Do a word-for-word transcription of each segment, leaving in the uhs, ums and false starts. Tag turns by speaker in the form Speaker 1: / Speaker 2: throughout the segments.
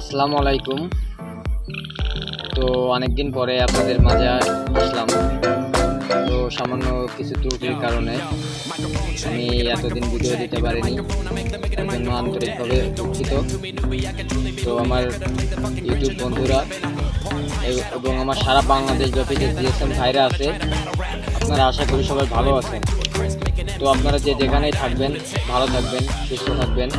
Speaker 1: আসসালামু আলাইকুম। তো অনেক দিন পরে আপনাদের মাঝে আসলাম। তো সামান্য কিছু ত্রুটির কারণে আমি এতদিন ভিডিও দিতে পারিনি, তার জন্য আন্তরিকভাবে দুঃখিত। তো আমার ইউটিউব বন্ধুরা এবং আমার সারা বাংলাদেশ ব্যাপী যে জিএসএম ভাইরা আছে, আপনারা আশা করি সবাই ভালো আছেন। তো আপনারা যে যেখানেই থাকবেন ভালো থাকবেন, সুস্থ থাকবেন।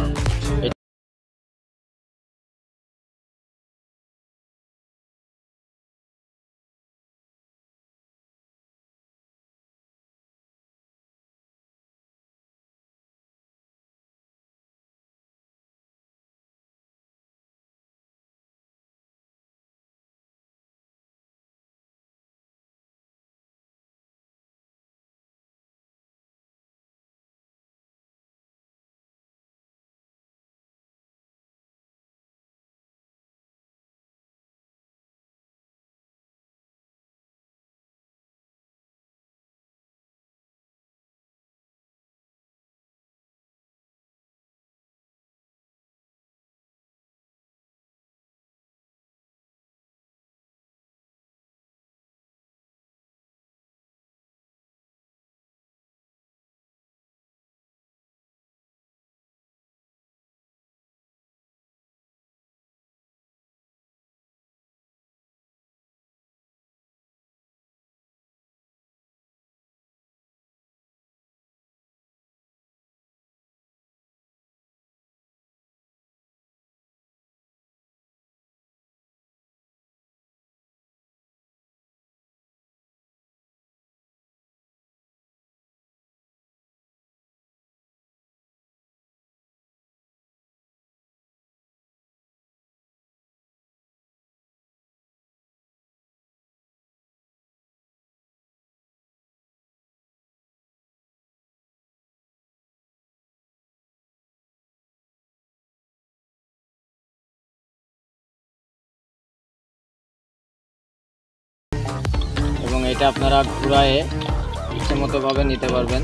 Speaker 1: এবং এটা আপনারা ঘুরায়ে ইচ্ছে মতো ভাবে নিতে পারবেন।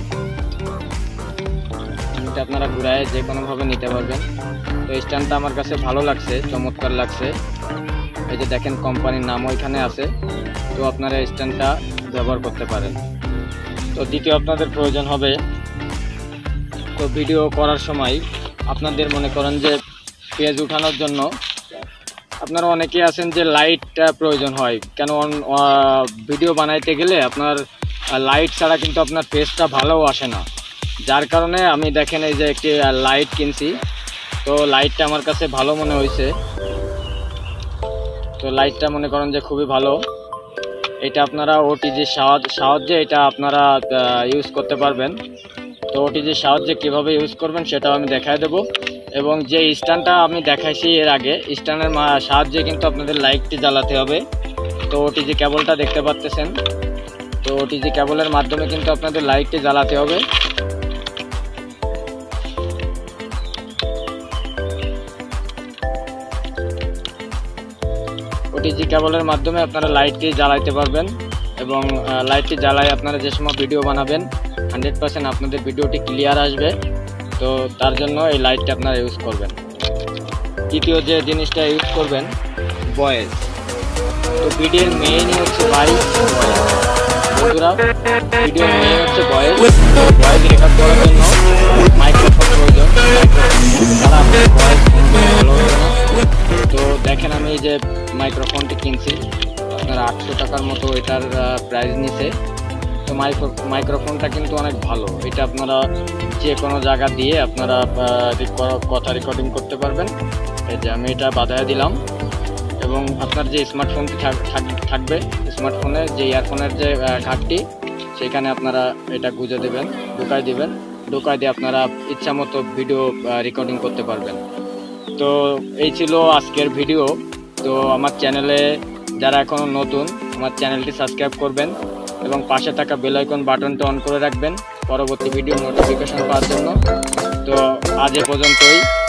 Speaker 1: এটা আপনারা ঘুরায়ে যে কোনোভাবে নিতে পারবেন। তো স্ট্যান্ডটা আমার কাছে ভালো লাগছে, চমৎকার লাগছে। এই যে দেখেন কোম্পানির নাম ওইখানে আছে। তো আপনারা স্ট্যান্ডটা ব্যবহার করতে পারেন। তো দ্বিতীয় আপনাদের প্রয়োজন হবে, তো ভিডিও করার সময় আপনাদের মনে করেন যে পেজ উঠানোর জন্য আপনারা অনেকেই আছেন যে লাইটটা প্রয়োজন হয়। কেন ভিডিও বানাইতে গেলে আপনার লাইট ছাড়া কিন্তু আপনার পেজটা ভালোও আসে না। যার কারণে আমি দেখেন এই যে একটি লাইট কিনছি। তো লাইটটা আমার কাছে ভালো মনে হয়েছে। তো লাইটটা মনে করেন যে খুবই ভালো। এটা আপনারা ওটিজির সাহায্যে এটা আপনারা ইউজ করতে পারবেন। তো ওটিজির সাহায্যে কীভাবে ইউজ করবেন সেটাও আমি দেখাই দেবো। এবং যে স্ট্যান্ডটা আমি দেখাইছি এর আগে, স্ট্যান্ডের সাহায্যে কিন্তু আপনাদের লাইটটি জ্বালাতে হবে। তো ওটিজি কেবলটা দেখতে পাচ্ছেন। তো ওটিজি কেবলের মাধ্যমে কিন্তু আপনাদের লাইটটি জ্বালাতে হবে। ওটিজি কেবলের মাধ্যমে আপনারা লাইটটি জ্বালাইতে পারবেন। এবং লাইটটি জ্বালায় আপনারা যে সময় ভিডিও বানাবেন হান্ড্রেড পার্সেন্ট আপনাদের ভিডিওটি ক্লিয়ার আসবে। তো তার জন্য এই লাইটটা আপনারা ইউজ করবেন। দ্বিতীয় যে জিনিসটা ইউজ করবেন, ভয়েস। তো ভিডিওর মেইনই হচ্ছে ভাই ভয়েস। বন্ধুরা, ভিডিওর মেইন হচ্ছে ভয়েস। ভয়েস রেকর্ড করার জন্য মাইক্রোফোন প্রয়োজন। মাইক্রোফোন ছাড়া আপনার ভয়েস ভালো হবে না। তো দেখেন আমি এই যে মাইক্রোফোনটি কিনছি, আপনার আটশো টাকার মতো এটার প্রাইস নিছে। তো মাইক্রো মাইক্রোফোনটা কিন্তু অনেক ভালো। এটা আপনারা যে কোনো জায়গা দিয়ে আপনারা কথা রেকর্ডিং করতে পারবেন। এই যে আমি এটা বাঁধায় দিলাম। এবং আপনার যে স্মার্টফোনটি থাকবে, স্মার্টফোনে যে ইয়ারফোনের যে ঘাটটি, সেখানে আপনারা এটা গুঁজে দেবেন, ঢুকাই দেবেন। ঢুকাই দিয়ে আপনারা ইচ্ছা মতো ভিডিও রেকর্ডিং করতে পারবেন। তো এই ছিল আজকের ভিডিও। তো আমার চ্যানেলে যারা এখনও নতুন, আমার চ্যানেলটি সাবস্ক্রাইব করবেন এবং পাশে থাকা বেল আইকন বাটনটা অন করে রাখবেন পরবর্তী ভিডিও নোটিফিকেশন পাওয়ার জন্য। তো আজ এ পর্যন্তই।